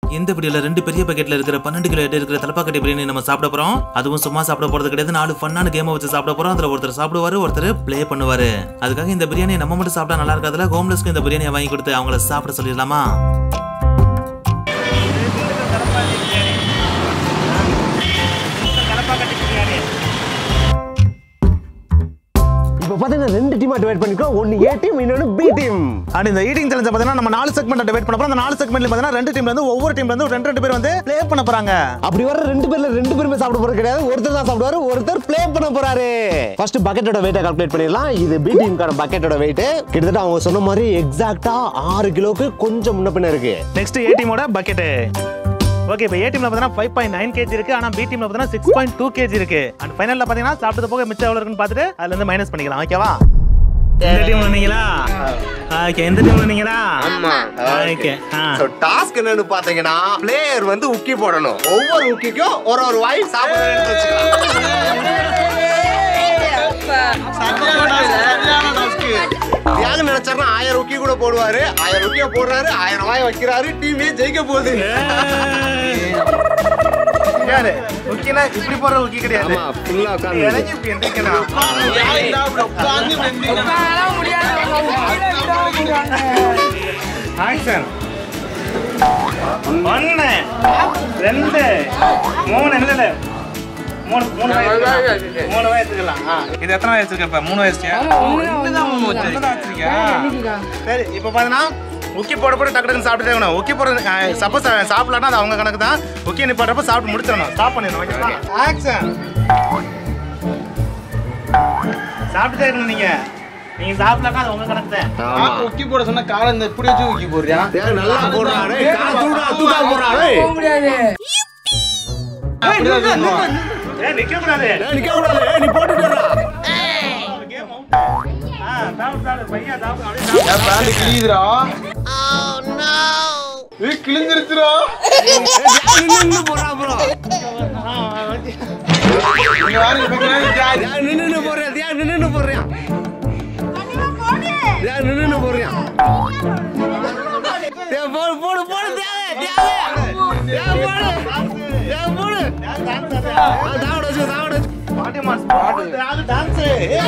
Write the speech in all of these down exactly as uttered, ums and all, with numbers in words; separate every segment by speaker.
Speaker 1: இந்த வீடியோல ரெண்டு பெரிய பாக்கெட்ல இருக்கிற பன்னெண்டு கிலோ எடை இருக்கிற தலப்பாக்கட்டி பிரியாணி நம்ம சாப்பிட போறோம். அதுவும் சும்மா சாப்பிட போறது கிடையாது, நாலு ஃபன்னான கேம் வச்சு சாப்பிட போறோம். அதுல ஒருத்தர் சாப்பிடுவாரு, ஒருத்தர் ப்ளே பண்ணுவாரு. அதுக்காக இந்த பிரியாணி நம்ம மட்டும் சாப்பிட்டா நல்லா இருக்காதுல, ஹோம்லெஸ்க்கு இந்த பிரியாணியை வாங்கி கொடுத்து அவங்கள சாப்பிட சொல்லிடலாமா?
Speaker 2: இப்போ பாத்தீங்கன்னா ரெண்டு டீமா டிவைட் பண்ணிருக்கோம். ஒன்னு ஏ டீம், இன்னொன்னு பி டீம்.
Speaker 3: அண்ட் இந்த ஈட்டிங் சேலஞ்ச் பாத்தீங்கன்னா நம்ம நாலு செக்மெண்ட் டிவைட் பண்ண போறோம். அந்த நாலு செக்மெண்ட்ல பாத்தீங்கன்னா ரெண்டு டீம்ல இருந்து ஒவ்வொரு டீம்ல இருந்து ரெண்டு ரெண்டு பேர் வந்து ப்ளே பண்ண போறாங்க.
Speaker 2: அப்படி வர ரெண்டு பேர்ல ரெண்டு பேருமே சாப்பிட போறது கிடையாது, ஒருத்தர் தான் சாப்பிடுவாரு, ஒருத்தர் ப்ளே பண்ண போறாரு. ஃபர்ஸ்ட் பக்கெட்டோட வெயிட்ட கால்குலேட் பண்ணிடலாம். இது பி டீம்கான பக்கெட்டோட வெயிட் கிட்டத்தட்ட அவங்க சொன்ன மாதிரி எக்ஸாக்ட்டா ஆறு கிலோக்கு கொஞ்சம் முன்ன பின்ன இருக்கு.
Speaker 3: நெக்ஸ்ட் ஏ டீமோட பக்கெட். ஓகே, இப்போ ஏ டீம்ல பார்த்தீங்கன்னா ஃபைவ் பாயிண்ட் நைன் கேஜி இருக்கு, ஆனா பி டீம்ல பார்த்தீங்கன்னா சிக்ஸ் பாயிண்ட் டூ கேஜி இருக்கு. அண்ட் ஃபைனல்ல பாத்தீங்கன்னா சாப்பிட்டது போக மிச்சம் எவ்வளவு இருக்குன்னு பார்த்துட்டு அதுல இருந்து மைனஸ் பண்ணிக்கலாம். ஓகேவா? எந்த டீம் வந்தீங்களா? ஓகே, எந்த டீம் வந்தீங்களா?
Speaker 4: ஆமா.
Speaker 3: ஓகே.
Speaker 4: சோ டாஸ்க் என்னன்னு பாத்தீங்கன்னா பிளேயர் வந்து உக்கி போடணும். ஒவ்வொரு உக்கிக்கும் ஒரு ஒரு வாய் சாப்பிடணும்னு வெச்சுக்கலாம். தியாக நினைச்சாருன்னா ஆயிரம் உக்கி கூட போடுவாரு. ஆயிரம் உக்கிய போடுறாரு, ஆயிரம் வாய் வைக்கிறாரு, டீமே ஜெயிக்க போகுது.
Speaker 3: யாரு உக்கினா இப்படி போற உக்கி கிடையாது.
Speaker 4: ஆமா, ஃபுல்லா உட்கார்ந்து
Speaker 3: எனக்கு இப்படி எந்திரிக்கணும். ஆக்ஷன். ஒன்னு ரெண்டு மூணு இல்ல மூணு மூணு மூணு வயசு இருக்கலாம். இது எத்தனை வயசு இருக்கு? இப்ப மூணு வயசு வச்சிருக்கியா? சரி, இப்ப பாத்தீங்கன்னா உக்கி போட போட டக்கு டக்குன்னு சாப்பிட்டு இருக்கணும். உக்கி போடுறது சப்போஸ் சாப்பிடலாம்னா அது அவங்க கணக்கு தான். உக்கி நிப்பாடுறப்ப சாப்பிட்டு முடிச்சிடணும். ஸ்டாப் பண்ணிடணும். ஆக்ஷன். சாப்பிட்டுட்டே இருக்கணும். நீங்க நீங்க சாப்பிடலாம், அது உங்க கணக்கு தான்.
Speaker 5: உக்கி போட சொன்னா காலை இந்த இப்படி வச்சு உக்கி போடுறியா?
Speaker 4: நல்லா போடுறாரு, கால தூடா தூடா போடுறாரு.
Speaker 5: போக முடியாது.
Speaker 3: ஏய், நிக்க கூடாது.
Speaker 4: நிக்க கூடாது. நீ போட்டுடா.
Speaker 3: Came out. ஆ, சாப்பிடு சாப்பிடு பையா சாப்பிடு. அப்படியே
Speaker 5: ஏன் பேண்ட் கிழியுதுடா? Oh no. ஏய், கிழிஞ்சிருச்சுடா.
Speaker 4: நின்னு போறா ப்ரோ.
Speaker 5: இங்க வாங்க, இங்க வாங்க.
Speaker 4: யா நின்னு போறியா? யா நின்னு போறியா? யா நின்னு போறியா? யா போடு போடு போடு தியாக தியாக. யா போடு. யா போடு. ஆ தாவட வச்சு தாவட வச்சு.
Speaker 3: பாடி மாஸ் பாடி அது டான்ஸ். ஏய்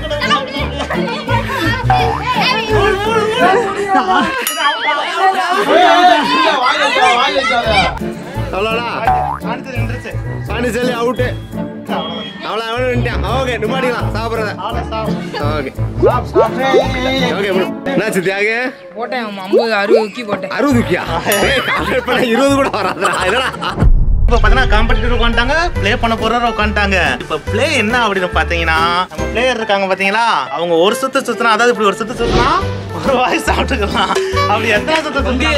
Speaker 4: அவ்வளோடா.
Speaker 3: அடுத்து நின்றுச்சு.
Speaker 4: பாண்டிச்சேரி அவுட்டு. அவ்வளோ அவனு வந்துட்டான். ஓகே, நிப்பாட்டிக்கலாம் சாப்பிட்றத. Okay okay bro. என்னாச்சு தியாக?
Speaker 6: போட்டேன் ஐம்பது அறுபது உக்கி போட்டேன்.
Speaker 4: அறுபது உக்கியா? இருபது கூட வராதுடா. இதெல்லாம்
Speaker 3: இப்போ பார்த்தீங்கன்னா காம்படிட்டர் உட்காந்துட்டாங்க, ப்ளே பண்ண போறவங்க உட்காந்துட்டாங்க. இப்போ ப்ளே என்ன அப்படின்னு பார்த்தீங்கன்னா நம்ம பிளேயர் இருக்காங்க பார்த்தீங்களா, அவங்க ஒரு சுத்து சுத்தினா, அதாவது இப்படி ஒரு சுத்து சுத்தினா ஒரு வாய் சாப்பிட்டுக்கலாம். அப்படி எத்தனை சுத்து சுத்தினா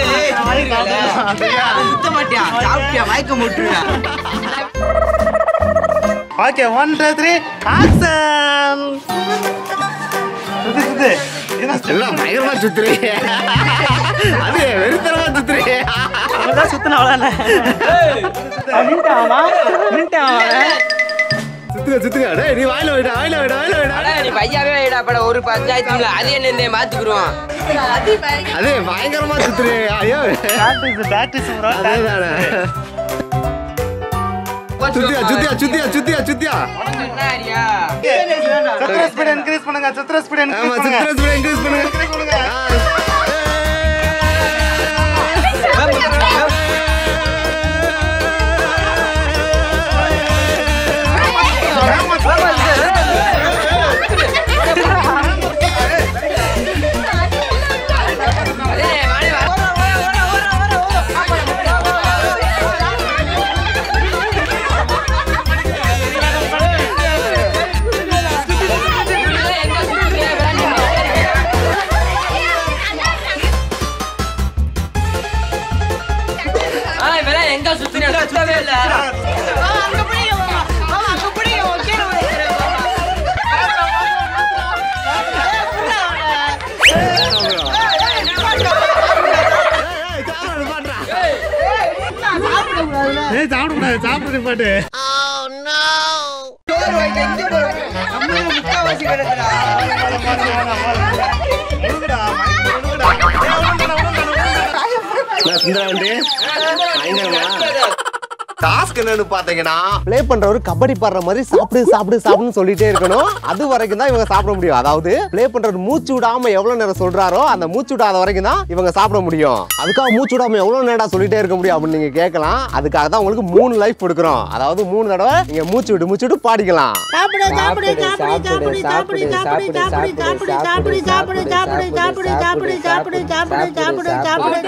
Speaker 6: சுத்த மாட்டியா? சாப்பிட்டியா? வாய்க்க முட்டுறியா?
Speaker 3: Okay, one two three action. சுத்து சுத்து.
Speaker 4: எல்லாம் பயங்கரமா சுத்துறீங்க. அது வெறுத்தரமா சுத்துறீங்க.
Speaker 3: அவ்வளோதான் சுத்தினா அவ்வளோதானே.
Speaker 4: சுத்துங்க சுத்துங்க. டேய் நீ வாயில வைடா வாயில வைடா வாயில வைடா.
Speaker 6: நீ பையாவே வைடா பட ஒரு பஞ்சாயத்துல அது என்ன மாத்திக்குறோம்.
Speaker 4: அதே பயங்கரமா சுத்துறீங்க. ஐயோ
Speaker 3: பிராக்டிஸ் பிராக்டிஸ் ப்ரோ.
Speaker 4: அதேதானே. சுத்தியா சுத்தியா சுத்தியா சுத்தியா சுத்தியா.
Speaker 3: சத்ர ஸ்பீட் இன்கிரீஸ் பண்ணுங்க. சத்ர ஸ்பீட்
Speaker 4: ஆமா,
Speaker 3: இன்கிரீஸ் பண்ணுங்க.
Speaker 4: சத்ர ஸ்பீட் இன்கிரீஸ் பண்ணுங்க. இன்கிரீஸ் பண்ணுங்க.
Speaker 3: ஏய் சாப்பிடக்கூடாது, சாப்பிடுறது பாட்டு.
Speaker 4: நான் சுந்தரா வந்து பயங்கரமா டாஸ்க் என்னன்னு பாத்தீங்கன்னா
Speaker 2: ப்ளே பண்றவரு கபடி பாடுற மாதிரி சாப்பிடு சாப்பிடு சாப்பிடுன்னு சொல்லிட்டே இருக்கணும். அது வரைக்கும் தான் இவங்க சாப்பிட முடியும். அதாவது ப்ளே பண்றவர் மூச்சு விடாம எவ்வளவு நேரம் சொல்றாரோ அந்த மூச்சு விடாத வரைக்கும் தான் இவங்க சாப்பிட முடியும். அதுக்காக மூச்சு விடாம எவ்வளவு நேரம் சொல்லிட்டே இருக்க முடியும் அப்படின்னு நீங்க கேட்கலாம். அதுக்காக தான் உங்களுக்கு மூணு லைஃப் கொடுக்குறோம். அதாவது மூணு தடவை நீங்க மூச்சு விட்டு மூச்சு விட்டு பாடிக்கலாம்.
Speaker 7: சாப்பிடு சாப்பிடு சாப்பிடு சாப்பிடு சாப்பிடு சாப்பிடு சாப்பிடு சாப்பிடு சாப்பிடு சாப்பிடு சாப்பிடு சாப்பிடு சாப்பிடு சாப்பிடு சாப்பிடு சாப்பிடு சாப்பிடு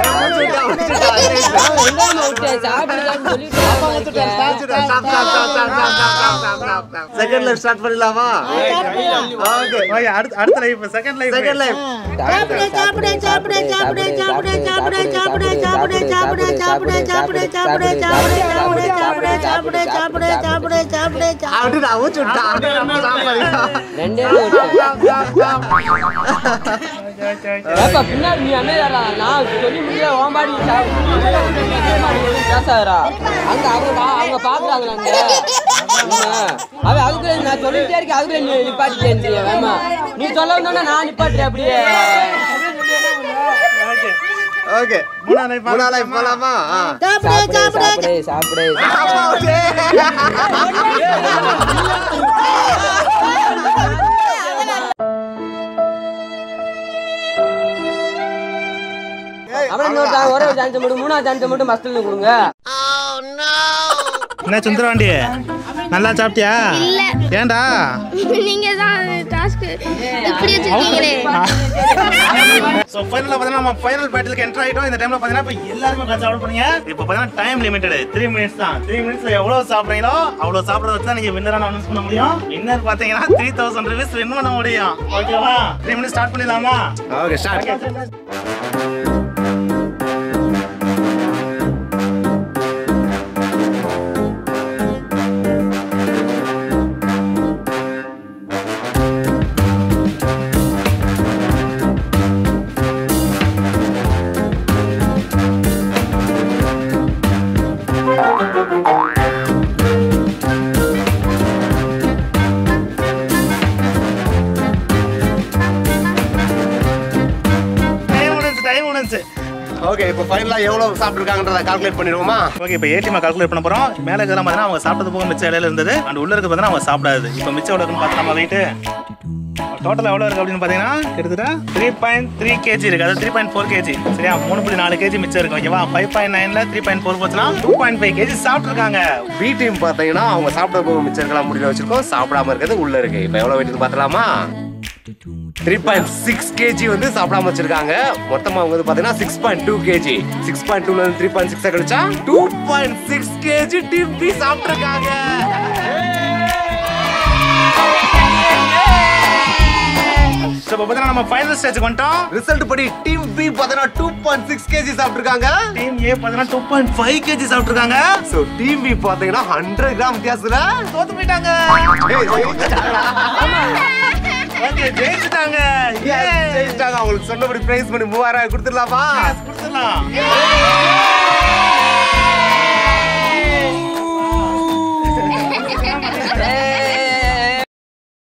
Speaker 2: செகண்ட் லைஃப் ஸ்டார்ட் பண்ணலாமா? ஓகே
Speaker 3: ஓகே அடுத்த அடுத்த life second life
Speaker 2: second life
Speaker 7: சாப்பிடு சாப்பிடு சாப்பிடு சாப்பிடு சாப்பிடு சாப்பிடு சாப்பிடு சாப்பிடு சாப்பிடு சாப்பிடு சாப்பிடு சாப்பிடு சாப்பிடு சாப்பிடு சாப்பிடு சாப்பிடு சாப்பிடு சாப்பிடு சாப்பிடு
Speaker 2: அப்படி நான் ஊச்சு விட்டேன். அப்படியே நம்ம சாப்பிடலாம்.
Speaker 6: ரெண்டே பின்னாடி நீ அமைதாரா நான் சொல்லி முடியல ஓம்பாடி பேசாதரா அங்க அவங்க அவங்க பாக்குறாங்க அவ அதுக்குள்ள நான் சொல்லிட்டே இருக்கேன் அதுக்குள்ள நீ நிப்பாட்டிட்டேன் வேமா நீ சொல்ல வந்தோன்னா நான் நிப்பாட்டுறேன் அப்படியே
Speaker 2: ஓகே
Speaker 3: மூணா லைஃப்
Speaker 2: மூணா லைஃப் போலாமா?
Speaker 7: சாப்பிடு சாப்பிடு
Speaker 6: சாப்பிடு அவன் ஒரே சான்ஸ் மட்டும் மூணாவது சான்ஸ் மட்டும் மஸ்தில் கொடுங்க.
Speaker 3: என்ன சுந்தரவாண்டி நல்லா சாப்பிட்டியா?
Speaker 8: இல்ல.
Speaker 3: ஏன்டா?
Speaker 8: நீங்க தான் டாஸ்க் இப்படி வச்சிருக்கீங்களே.
Speaker 3: சோ ஃபைனலா பார்த்தா நம்ம ஃபைனல் பேட்டிலுக்கு என்டர் ஆயிட்டோம். இந்த டைம்ல பார்த்தா இப்ப எல்லாரும் உட்கார்ந்து சாப்பிட போறீங்க. இப்போ பார்த்தா டைம் லிமிட்டட் மூணு மினிட்ஸ் தான். மூணு மினிட்ஸ்ல எவ்வளவு சாப்பிடுறீங்களோ அவ்வளவு சாப்பிடுறத வச்சு தான் நீங்க வின்னரான அனௌன்ஸ் பண்ண முடியும். வின்னர் பாத்தீங்கன்னா மூவாயிரம் ரூபாய் வின் பண்ண முடியும். ஓகேவா? மூணு மினிட்ஸ் ஸ்டார்ட் பண்ணிடலாமா?
Speaker 4: Okay start. ஓகே இப்போ ஃபைனலா எவ்வளவு சாப்பிட்டுருக்காங்கன்றத கால்குலேட் பண்ணிடுவோமா?
Speaker 3: ஓகே இப்போ ஏடிஎம் கால்குலேட் பண்ண போறோம். மேல இருக்கிற மாதிரி அவங்க சாப்பிட்டது போக மிச்ச இலையில இருந்தது அண்ட் உள்ள இருக்கிறது பார்த்தா அவங்க சாப்பிடாது. இப்போ மிச்சம் எவ்வளவு இருக்குன்னு பார்த்தா நம்ம வெயிட் டோட்டல் எவ்வளவு இருக்கு அப்படின்னு பாத்தீங்கன்னா கிட்டத்தட்ட த்ரீ பாயிண்ட் த்ரீ கேஜி இருக்கு. அதாவது த்ரீ பாயிண்ட் ஃபோர் கேஜி சரியா? மூணு புள்ளி நாலு கேஜி மிச்சம் இருக்கு. ஓகேவா? ஃபைவ் பாயிண்ட் நைன்ல த்ரீ பாயிண்ட் ஃபோர் போச்சுன்னா டூ பாயிண்ட் ஃபைவ் கேஜி சாப்பிட்டுருக்காங்க.
Speaker 4: பி டீம் பாத்தீங்கன்னா அவங்க சாப்பிட போக மிச்சம் இருக்கலாம் முடியல வச்சிருக்கோம். சாப்பிடாம இருக்கிறது உள்ள இருக்கு. இப்போ எவ்வளவு வெயிட் பார்த்தலாமா? த்ரீ பாயிண்ட் சிக்ஸ் கேஜி வந்து சாப்பிடாம வச்சிருக்காங்க. மொத்தமா அவங்க வந்து பாத்தீங்கன்னா six point two KG. Six point டூல இருந்து த்ரீ பாயிண்ட் சிக்ஸ் கழிச்சா two point six KG team B சாப்பிட்டுருக்காங்க.
Speaker 3: இப்போ பார்த்தா நம்ம ஃபைனல் ஸ்டேஜ்க்கு வந்துட்டோம்.
Speaker 4: ரிசல்ட் படி டீம் பி பாத்தீங்கன்னா டூ பாயிண்ட் சிக்ஸ் கேஜி சாப்பிட்டுருக்காங்க.
Speaker 3: டீம் ஏ பார்த்தா டூ பாயிண்ட் ஃபைவ் கேஜி சாப்பிட்டுருக்காங்க.
Speaker 4: சோ டீம் பி பாத்தீங்கன்னா ஹண்ட்ரட் கிராம் வித்தியாசத்துல
Speaker 3: தோத்து போயிட்டாங்க. ஓகே ஜெயிச்சிட்டாங்க.
Speaker 4: ஜெயிச்சிட்டாங்க. அவங்களுக்கு சொன்னபடி பிரைஸ் பண்ணி மூவாயிரம் கொடுத்துடலாமா?
Speaker 3: கொடுத்துடலாம்.